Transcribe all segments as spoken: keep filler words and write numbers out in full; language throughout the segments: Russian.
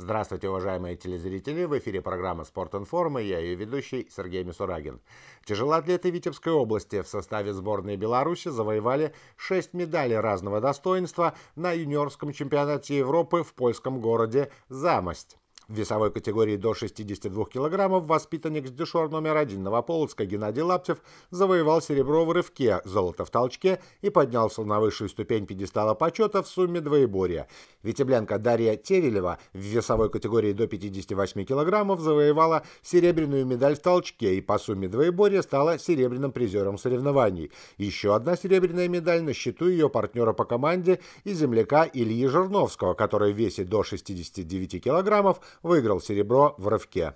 Здравствуйте, уважаемые телезрители! В эфире программа «Спортинформ» и я, ее ведущий Сергей Мисурагин. Тяжелоатлеты Витебской области в составе сборной Беларуси завоевали шесть медалей разного достоинства на юниорском чемпионате Европы в польском городе Замость. В весовой категории до шестидесяти двух килограммов воспитанник с дюшор номер один Новополоцка Геннадий Лаптев завоевал серебро в рывке, золото в толчке и поднялся на высшую ступень пьедестала почета в сумме двоеборья. Витеблянка Дарья Терелева в весовой категории до пятидесяти восьми килограммов завоевала серебряную медаль в толчке и по сумме двоеборья стала серебряным призером соревнований. Еще одна серебряная медаль на счету ее партнера по команде и земляка Ильи Жирновского, который в весе до шестидесяти девяти килограммов выиграл серебро в рывке.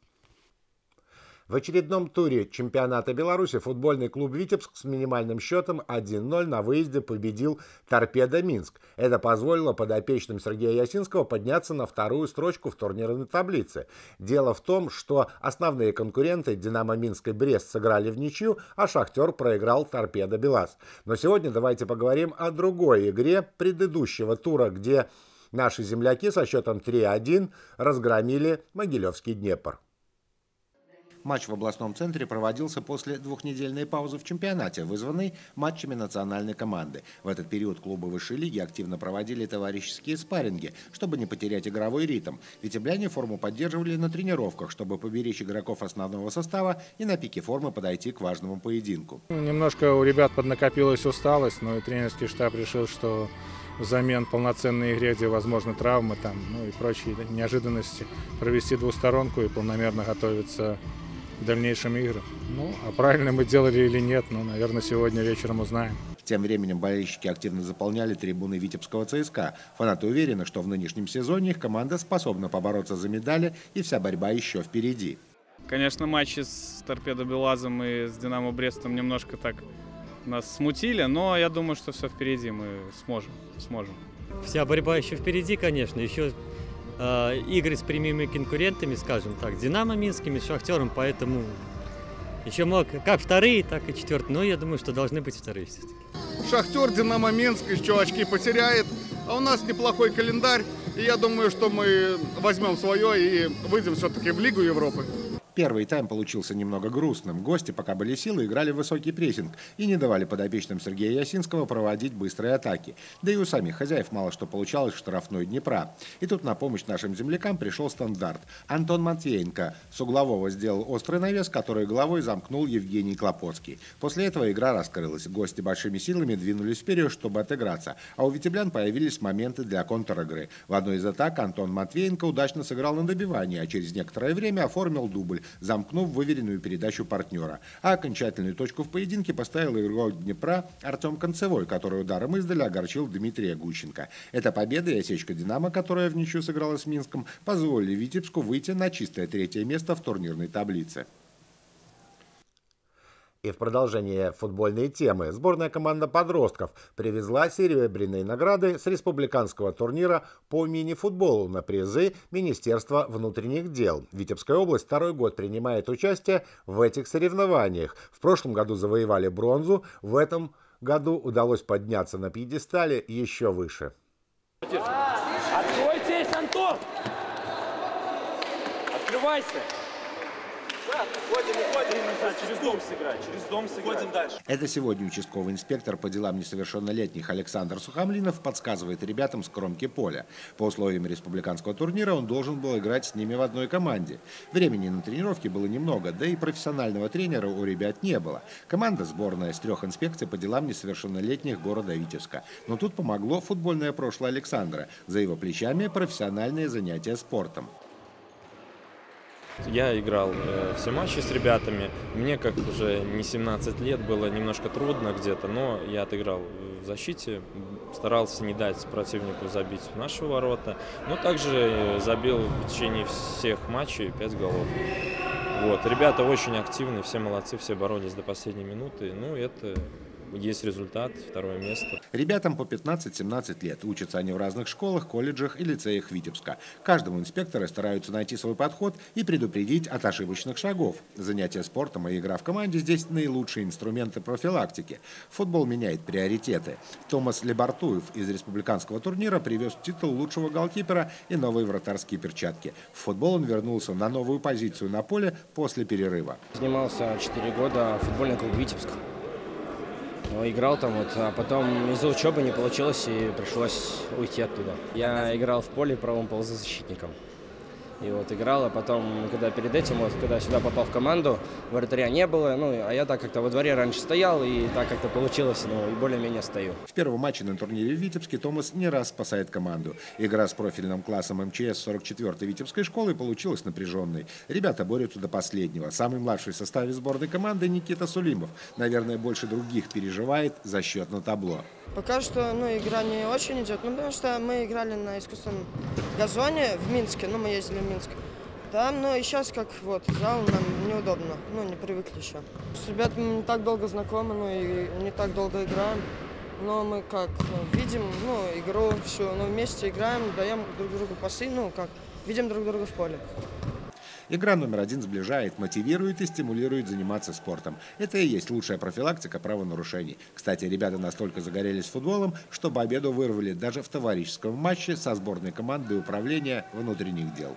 В очередном туре чемпионата Беларуси футбольный клуб «Витебск» с минимальным счетом один ноль на выезде победил «Торпедо Минск». Это позволило подопечным Сергея Ясинского подняться на вторую строчку в турнирной таблице. Дело в том, что основные конкуренты «Динамо Минск» и «Брест» сыграли в ничью, а «Шахтер» проиграл «Торпедо Белаз». Но сегодня давайте поговорим о другой игре предыдущего тура, где наши земляки со счетом три один разгромили Могилевский Днепр. Матч в областном центре проводился после двухнедельной паузы в чемпионате, вызванной матчами национальной команды. В этот период клубы высшей лиги активно проводили товарищеские спарринги, чтобы не потерять игровой ритм. Витебляне форму поддерживали на тренировках, чтобы поберечь игроков основного состава и на пике формы подойти к важному поединку. Немножко у ребят поднакопилась усталость, но и тренерский штаб решил, что взамен полноценной игре, где возможны травмы там, ну и прочие неожиданности, провести двусторонку и полномерно готовиться к дальнейшим играм. Ну, а правильно мы делали или нет, ну, наверное, сегодня вечером узнаем. Тем временем болельщики активно заполняли трибуны витебского ЦСКА. Фанаты уверены, что в нынешнем сезоне их команда способна побороться за медали, и вся борьба еще впереди. Конечно, матчи с «Торпедо Белазом» и с «Динамо Брестом» немножко так нас смутили, но я думаю, что все впереди, мы сможем, сможем. Вся борьба еще впереди, конечно, еще э, игры с прямыми конкурентами, скажем так, «Динамо» Минскими, с «Шахтером», поэтому еще мог как вторые, так и четвертые, но я думаю, что должны быть вторые все-таки. «Шахтер», «Динамо Минск» еще очки потеряет, а у нас неплохой календарь, и я думаю, что мы возьмем свое и выйдем все-таки в Лигу Европы. Первый тайм получился немного грустным. Гости, пока были силы, играли в высокий прессинг и не давали подопечным Сергея Ясинского проводить быстрые атаки. Да и у самих хозяев мало что получалось в штрафной Днепра. И тут на помощь нашим землякам пришел стандарт. Антон Матвеенко с углового сделал острый навес, который головой замкнул Евгений Клопоцкий. После этого игра раскрылась. Гости большими силами двинулись вперед, чтобы отыграться. А у витеблян появились моменты для контр-игры. В одной из атак Антон Матвеенко удачно сыграл на добивание, а через некоторое время оформил дубль, замкнув выверенную передачу партнера. А окончательную точку в поединке поставил игрок Днепра Артем Концевой, который ударом издали огорчил Дмитрия Гущенко. Эта победа и осечка «Динамо», которая в ничью сыграла с Минском, позволили Витебску выйти на чистое третье место в турнирной таблице. И в продолжение футбольной темы сборная команда подростков привезла серебряные награды с республиканского турнира по мини-футболу на призы Министерства внутренних дел. Витебская область второй год принимает участие в этих соревнованиях. В прошлом году завоевали бронзу, в этом году удалось подняться на пьедестале еще выше. Откройтесь, Антон! Открывайся! Уходим, уходим, через дом сыграть, через дом сыграть. Дальше. Это сегодня участковый инспектор по делам несовершеннолетних Александр Сухомлинов подсказывает ребятам с кромки поля. По условиям республиканского турнира он должен был играть с ними в одной команде. Времени на тренировки было немного, да и профессионального тренера у ребят не было. Команда сборная с трех инспекций по делам несовершеннолетних города Витебска. Но тут помогло футбольное прошлое Александра. За его плечами профессиональные занятия спортом. Я играл э, все матчи с ребятами. Мне, как уже не семнадцать лет, было немножко трудно где-то, но я отыграл в защите, старался не дать противнику забить в наши ворота, но также забил в течение всех матчей пять голов. Вот. Ребята очень активны, все молодцы, все боролись до последней минуты. Ну, это есть результат, второе место. Ребятам по пятнадцать-семнадцать лет. Учатся они в разных школах, колледжах и лицеях Витебска. Каждому инспекторы стараются найти свой подход и предупредить от ошибочных шагов. Занятия спортом и игра в команде здесь наилучшие инструменты профилактики. Футбол меняет приоритеты. Томас Лебартуев из республиканского турнира привез титул лучшего голкипера и новые вратарские перчатки. В футбол он вернулся на новую позицию на поле после перерыва. Занимался четыре года в футбольном клубе Витебск. Играл там, вот, а потом из-за учебы не получилось и пришлось уйти оттуда. Я играл в поле правым полузащитником. И вот играл, а потом, когда перед этим, вот, когда сюда попал в команду, вратаря не было, ну, а я так как-то во дворе раньше стоял, и так как-то получилось, ну, и более-менее стою. В первом матче на турнире в Витебске Томас не раз спасает команду. Игра с профильным классом эм че эс сорок четвёртой Витебской школы получилась напряженной. Ребята борются до последнего. Самый младший в составе сборной команды Никита Сулимов. Наверное, больше других переживает за счет на табло. Пока что, ну, игра не очень идет, ну, потому что мы играли на искусственном газоне в Минске, ну, мы ездили в Минск. Там, ну, и сейчас как вот, зал нам неудобно, ну, не привыкли еще. С ребятами не так долго знакомы, ну, и не так долго играем, но мы как видим, ну, игру всю, ну, вместе играем, даем друг другу пасы, ну, как, видим друг друга в поле. Игра номер один сближает, мотивирует и стимулирует заниматься спортом. Это и есть лучшая профилактика правонарушений. Кстати, ребята настолько загорелись футболом, что победу вырвали даже в товарищеском матче со сборной командой управления внутренних дел.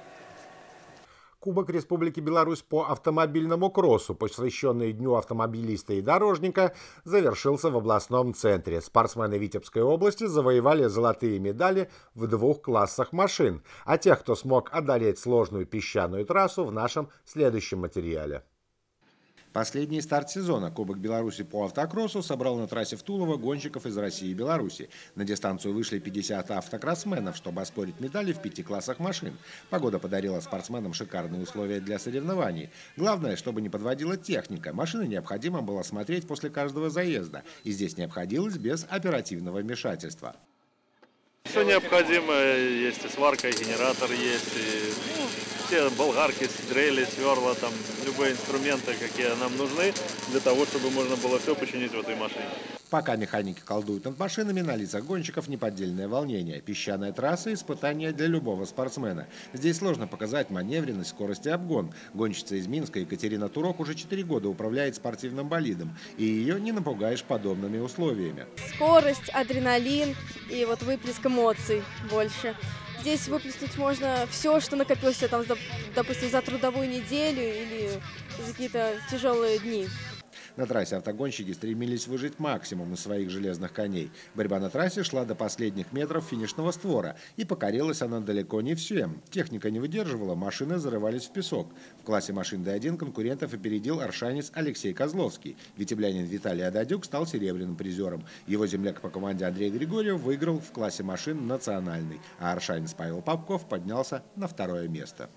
Кубок Республики Беларусь по автомобильному кроссу, посвященный Дню автомобилиста и дорожника, завершился в областном центре. Спортсмены Витебской области завоевали золотые медали в двух классах машин, а тех, кто смог одолеть сложную песчаную трассу, в нашем следующем материале. Последний старт сезона Кубок Беларуси по автокроссу собрал на трассе в Тулово гонщиков из России и Беларуси. На дистанцию вышли пятьдесят автокроссменов, чтобы оспорить медали в пяти классах машин. Погода подарила спортсменам шикарные условия для соревнований. Главное, чтобы не подводила техника. Машины необходимо было смотреть после каждого заезда. И здесь не обходилось без оперативного вмешательства. Все необходимое, есть и сварка, и генератор есть, и ну, все болгарки, дрели, сверла, там, любые инструменты, какие нам нужны, для того, чтобы можно было все починить в этой машине. Пока механики колдуют над машинами, на лицах гонщиков неподдельное волнение. Песчаная трасса – испытание для любого спортсмена. Здесь сложно показать маневренность, скорость и обгон. Гонщица из Минска Екатерина Турок уже четыре года управляет спортивным болидом, и ее не напугаешь подобными условиями. Скорость, адреналин и вот выплеск эмоций больше. Здесь выплеснуть можно все, что накопилось, там, допустим, за трудовую неделю или за какие-то тяжелые дни. На трассе автогонщики стремились выжить максимум из своих железных коней. Борьба на трассе шла до последних метров финишного створа, и покорилась она далеко не всем. Техника не выдерживала, машины зарывались в песок. В классе машин Д один конкурентов опередил аршанец Алексей Козловский. Витеблянин Виталий Ададюк стал серебряным призером. Его земляк по команде Андрей Григорьев выиграл в классе машин национальный, а аршанец Павел Попков поднялся на второе место.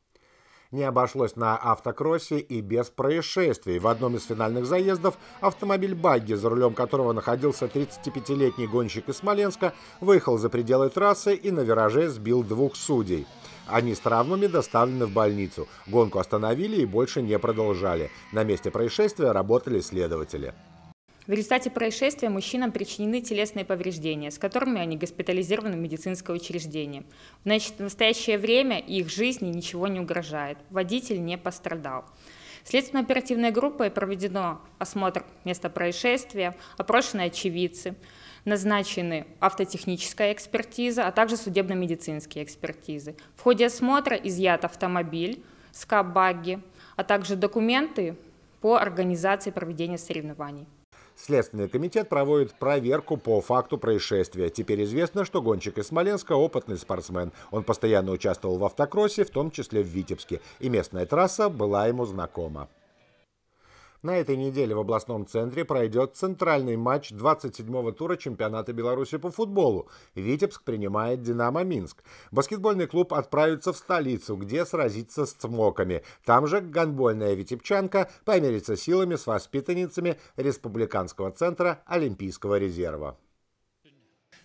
Не обошлось на автокроссе и без происшествий. В одном из финальных заездов автомобиль «Багги», за рулем которого находился тридцатипятилетний гонщик из Смоленска, выехал за пределы трассы и на вираже сбил двух судей. Они с травмами доставлены в больницу. Гонку остановили и больше не продолжали. На месте происшествия работали следователи. В результате происшествия мужчинам причинены телесные повреждения, с которыми они госпитализированы в медицинское учреждение. Значит, в настоящее время их жизни ничего не угрожает. Водитель не пострадал. Следственно-оперативной группой проведено осмотр места происшествия, опрошены очевидцы, назначены автотехническая экспертиза, а также судебно-медицинские экспертизы. В ходе осмотра изъят автомобиль СК-багги, а также документы по организации проведения соревнований. Следственный комитет проводит проверку по факту происшествия. Теперь известно, что гонщик из Смоленска – опытный спортсмен. Он постоянно участвовал в автокроссе, в том числе в Витебске, и местная трасса была ему знакома. На этой неделе в областном центре пройдет центральный матч двадцать седьмого тура чемпионата Беларуси по футболу. Витебск принимает «Динамо Минск». Баскетбольный клуб отправится в столицу, где сразится с «Цмоками». Там же гандбольная витебчанка померится силами с воспитанницами Республиканского центра Олимпийского резерва.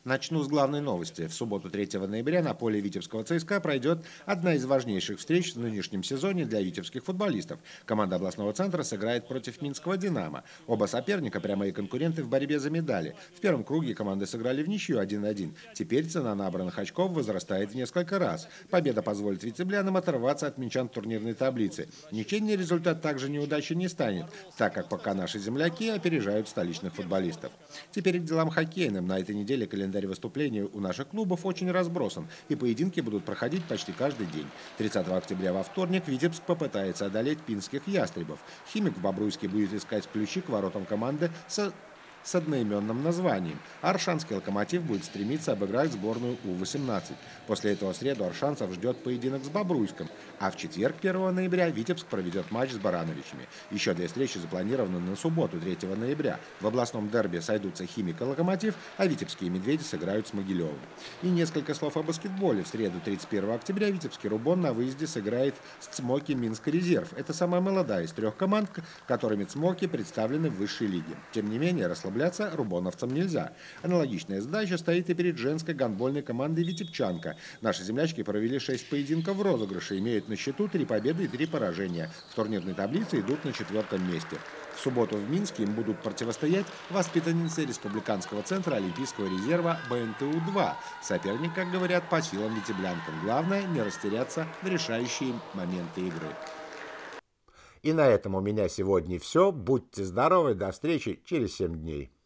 Начну с главной новости. В субботу третьего ноября на поле Витебского ЦСКА пройдет одна из важнейших встреч в нынешнем сезоне для витебских футболистов. Команда областного центра сыграет против минского «Динамо». Оба соперника – прямые конкуренты в борьбе за медали. В первом круге команды сыграли в ничью один один. Теперь цена набранных очков возрастает в несколько раз. Победа позволит витеблянам оторваться от минчан в турнирной таблице. Ничейный результат также неудачей не станет, так как пока наши земляки опережают столичных футболистов. Теперь к делам хоккейным. На этой неделе календарь выступлений у наших клубов очень разбросан, и поединки будут проходить почти каждый день. тридцатого октября во вторник Витебск попытается одолеть пинских ястребов. Химик в Бобруйске будет искать ключи к воротам команды со... с одноименным названием. Аршанский «Локомотив» будет стремиться обыграть сборную У восемнадцать. После этого в среду аршанцев ждет поединок с Бобруйском, а в четверг, первого ноября, Витебск проведет матч с Барановичами. Еще две встречи запланированы на субботу, третьего ноября. В областном дерби сойдутся «Химик» и «Локомотив», а витебские «Медведи» сыграют с Могилевым. И несколько слов о баскетболе. В среду, тридцать первого октября, витебский «Рубон» на выезде сыграет с «Цмоки» Минск Резерв. Это самая молодая из трех команд, которыми «Цмоки» представлены в высшей лиге. Тем не менее, расслабляться рубоновцам нельзя. Аналогичная задача стоит и перед женской гандбольной командой «Витебчанка». Наши землячки провели шесть поединков в розыгрыше, имеют на счету три победы и три поражения. В турнирной таблице идут на четвертом месте. В субботу в Минске им будут противостоять воспитанницы Республиканского центра Олимпийского резерва Бэ Эн Тэ У два. Соперник, как говорят, по силам витеблянкам. Главное не растеряться в решающие моменты игры. И на этом у меня сегодня все. Будьте здоровы, до встречи через семь дней.